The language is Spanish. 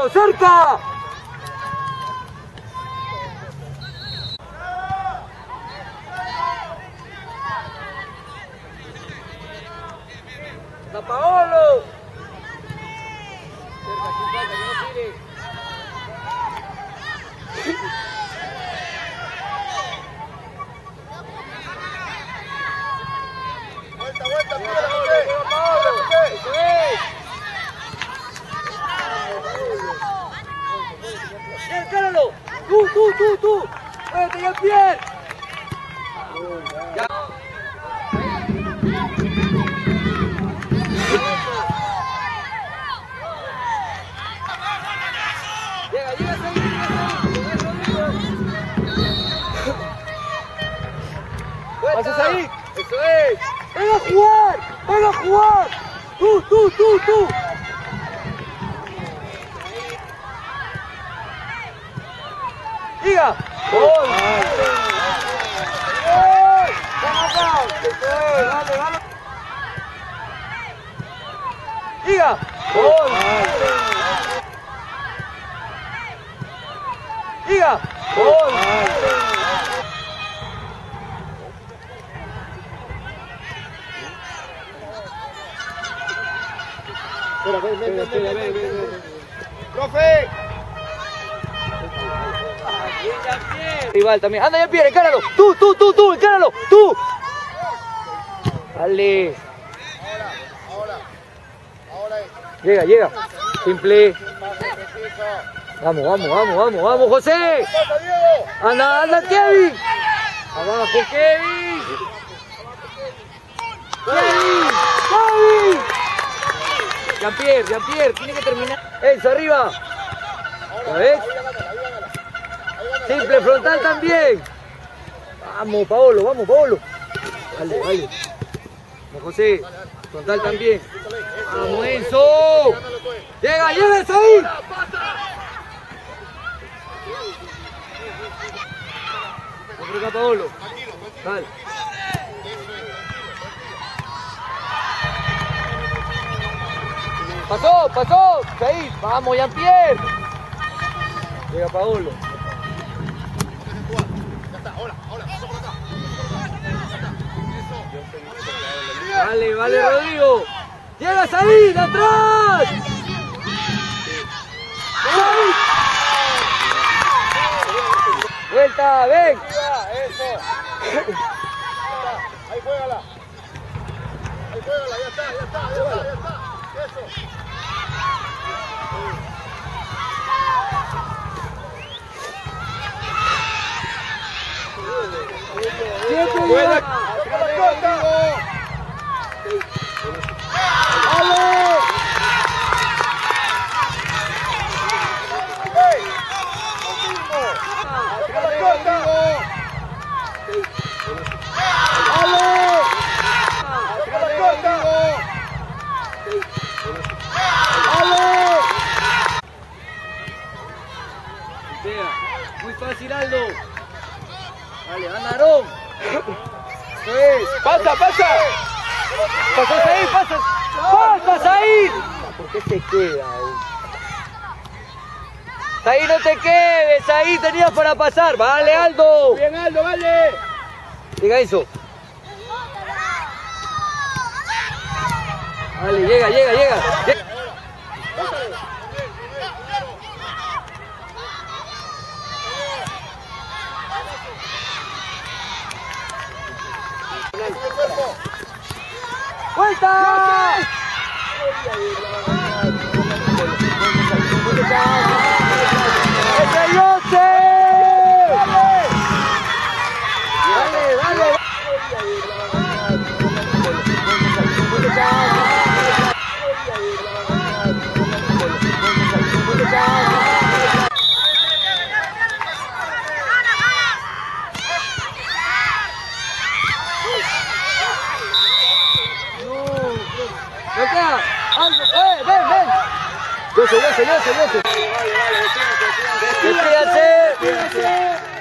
Pablo, cerca. ¡Da Paolo! Cerca, sin falta, que no tire. Vuelta, vuelta, Paolo, eso es. Bien, cáralo. Tú. Muévete, Jean-Pierre. Ya. Llega, pases ahí. Eso es. ¡Ven a jugar! ¡Tú! ¡Diga! ¡Gol! ¡Vamos acá! ¡Dale! ¡Diga! ¡Gol! ¡Diga! ¡Gol! Espera, ven. ¡Profe! Rival también. Anda, Jean-Pierre, encáralo. Tú, encáralo. Tú. Dale. Ahora Llega. Simple. Vamos, José. Anda, Kevin. Abajo, Kevin. Jean-Pierre, tiene que terminar. Enzo, arriba. ¿La ves? Simple, frontal también. Vamos, Paolo. Dale. Vamos, José. Frontal también. Vamos, Enzo. Llega eso ahí. Vamos por acá, Paolo. Dale. Pasó. Ahí. Vamos, Jean-Pierre. Llega Paolo. Ya está, ahora, paso por acá. Vale, Rodrigo. Llegas ahí, de atrás. Vuelta, ven. Eso. Ahí juégala, ya está. Eso. Buena. Muy fácil, Aldo. Dale, anda, Aarón. Pasa. Pasas ahí. ¿Por qué se queda? Ahí no te quedes, ahí tenías para pasar. Vale, Aldo. Bien, Aldo, vale. Llega eso. Vale, llega. ¡Vuelta! ¡Ese Jose! Dale. Ven. Yo sé. Despídase.